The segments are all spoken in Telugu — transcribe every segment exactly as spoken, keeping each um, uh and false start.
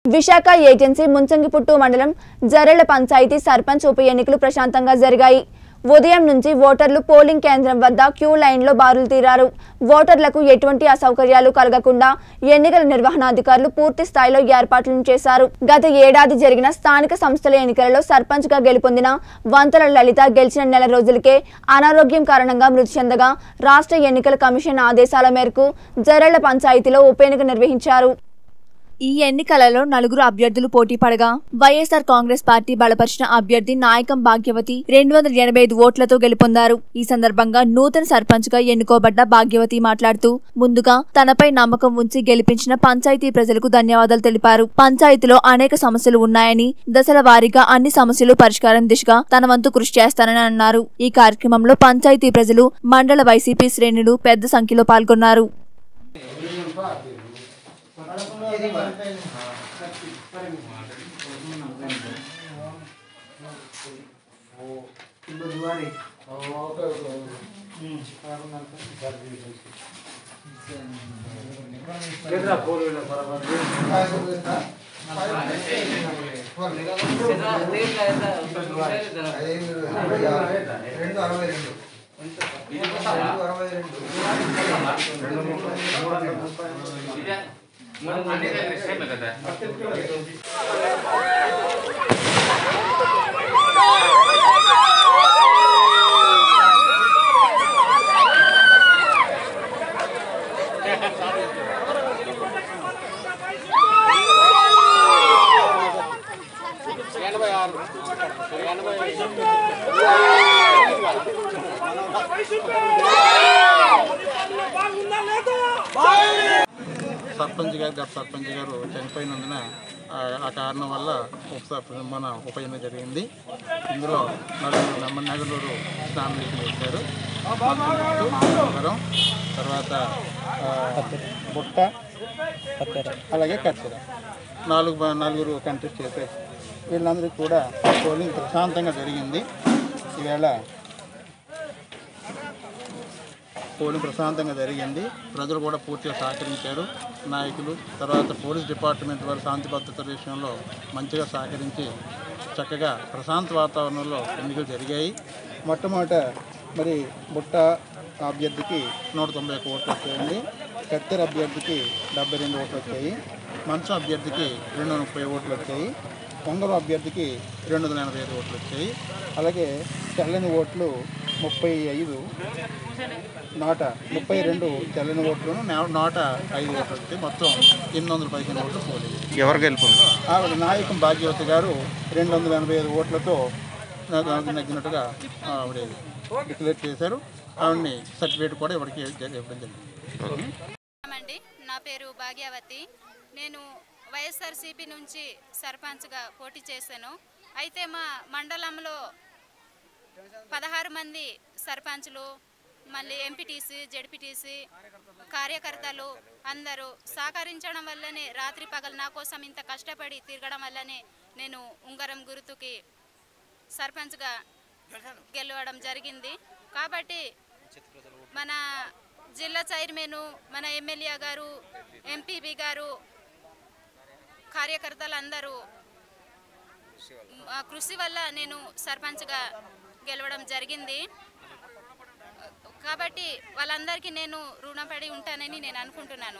విశాఖ ఏజెన్సీ ముంచంగిపుట్టు మండలం జరెళ్ల పంచాయతీ సర్పంచ్ ఉప ఎన్నికలు ప్రశాంతంగా జరిగాయి. ఉదయం నుంచి ఓటర్లు పోలింగ్ కేంద్రం వద్ద క్యూ లైన్లో బారులు తీరారు. ఓటర్లకు ఎటువంటి అసౌకర్యాలు కలగకుండా ఎన్నికల నిర్వహణాధికారులు పూర్తి స్థాయిలో ఏర్పాట్లను చేశారు. గత ఏడాది జరిగిన స్థానిక సంస్థల ఎన్నికలలో సర్పంచ్ గా గెలుపొందిన వంతల లలిత గెలిచిన నెల రోజులకే అనారోగ్యం కారణంగా మృతి చెందగా రాష్ట్ర ఎన్నికల కమిషన్ ఆదేశాల మేరకు జరెళ్ల పంచాయతీలో ఉప ఎన్నిక నిర్వహించారు. ఈ ఎన్నికలలో నలుగురు అభ్యర్థులు పోటీ పడగా వైఎస్ఆర్ కాంగ్రెస్ పార్టీ బలపరిచిన అభ్యర్థి నాయకం భాగ్యవతి రెండు వందల ఎనభై ఐదు ఓట్లతో గెలుపొందారు. ఈ సందర్భంగా నూతన సర్పంచ్ గా ఎన్నుకోబడ్డ భాగ్యవతి మాట్లాడుతూ ముందుగా తనపై నమ్మకం ఉంచి గెలిపించిన పంచాయతీ ప్రజలకు ధన్యవాదాలు తెలిపారు. పంచాయతీలో అనేక సమస్యలు ఉన్నాయని దశల వారీగా అన్ని సమస్యలు పరిష్కారం దిశగా తన వంతు కృషి చేస్తానని అన్నారు. ఈ కార్యక్రమంలో పంచాయతీ ప్రజలు, మండల వైసీపీ శ్రేణులు పెద్ద సంఖ్యలో పాల్గొన్నారు. సర్పంచ్ గారు గత సర్పంచ్ గారు చనిపోయినందున ఆ కారణం వల్ల మన ఉప ఎన్నిక జరిగింది. ఇందులో నలుగురు నమ్మనగలూరు నామినేషన్ చేశారు. తర్వాత బుట్ట అలాగే కత్తెర నాలుగు నలుగురు కంటెస్ట్ చేశారు. వీళ్ళందరికీ కూడా పోలింగ్ ప్రశాంతంగా జరిగింది. ఈవేళ పోలింగ్ ప్రశాంతంగా జరిగింది. ప్రజలు కూడా పూర్తిగా సహకరించారు. నాయకులు తర్వాత పోలీస్ డిపార్ట్మెంట్ వారు శాంతి భద్రత విషయంలో మంచిగా సహకరించి చక్కగా ప్రశాంత వాతావరణంలో ఎన్నికలు జరిగాయి. మొట్టమొదట మరి బుట్ట అభ్యర్థికి నూట తొంభై ఒక్క ఓట్లు వచ్చాయండి. కత్తెర అభ్యర్థికి డెబ్బై రెండు ఓట్లు వచ్చాయి. మంచం అభ్యర్థికి రెండు వందల ముప్పై ఓట్లు వచ్చాయి. పొంగల్ అభ్యర్థికి రెండు వందల ఎనభై ఐదు ఓట్లు వచ్చాయి. అలాగే తెల్లని ఓట్లు ముప్పై ఐదు నూట ముప్పై రెండు తెల్లని ఓట్లను నూట ఐదు ఓట్లు వచ్చాయి. మొత్తం ఎనిమిది వందల పదిహేను ఓట్లు పోలేదు. ఎవరు గెలుపొందారు? ఆవిడ నాయకం భాగ్యవతి గారు రెండు వందల ఎనభై ఐదు ఓట్లతో నగ్గినట్టుగా ఆవిడ డిక్లేర్ చేశారు. ఆవిడని సర్టిఫికేట్ కూడా ఎవరికి ఇవ్వడం జరిగింది. నా పేరు భాగ్యవతి. నేను వైఎస్ఆర్సీపీ నుంచి సర్పంచ్గా పోటీ చేశాను. అయితే మా మండలంలో పదహారు మంది సర్పంచ్లు, మళ్ళీ ఎంపీటీసీ, జెడ్పీటీసీ కార్యకర్తలు అందరూ సహకరించడం వల్లనే రాత్రి పగలు నా కోసం ఇంత కష్టపడి తిరగడం వల్లనే నేను ఉంగరం గుర్తుకి సర్పంచ్గా గెలవడం జరిగింది. కాబట్టి మన జిల్లా చైర్మన్, మన ఎమ్మెల్యే గారు, ఎంపీపీ గారు, కార్యకర్తలందరూ కృషి వల్ల నేను సర్పంచ్గా గెలవడం జరిగింది. కాబట్టి వాళ్ళందరికీ నేను రుణపడి ఉంటానని నేను అనుకుంటున్నాను.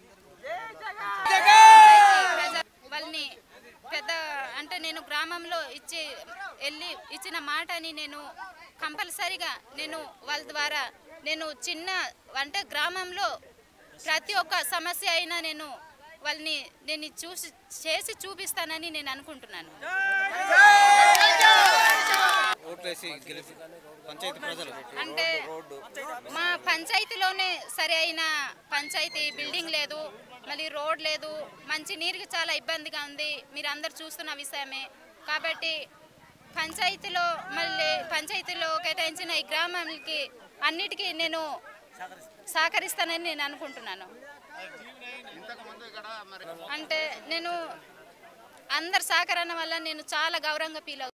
వాళ్ళని పెద్ద అంటే నేను గ్రామంలో ఇచ్చి వెళ్ళి ఇచ్చిన మాటని నేను కంపల్సరీగా నేను వాళ్ళ ద్వారా నేను చిన్న అంటే గ్రామంలో ప్రతి ఒక్క సమస్య అయినా నేను వాళ్ళని నేను చూసి చేసి చూపిస్తానని నేను అనుకుంటున్నాను. అంటే మా పంచాయతీలోనే సరి అయిన పంచాయతీ బిల్డింగ్ లేదు, మళ్ళీ రోడ్ లేదు, మంచి నీరుకి చాలా ఇబ్బందిగా ఉంది. మీరు అందరు చూస్తున్న విషయమే. కాబట్టి పంచాయతీలో మళ్ళీ పంచాయతీలో కేటాయించిన ఈ గ్రామానికి అన్నిటికీ నేను సహకరిస్తానని నేను అనుకుంటున్నాను. అంటే నేను అందరి సహకరణ వల్ల నేను చాలా గౌరవంగా ఫీల్ అవుతాను.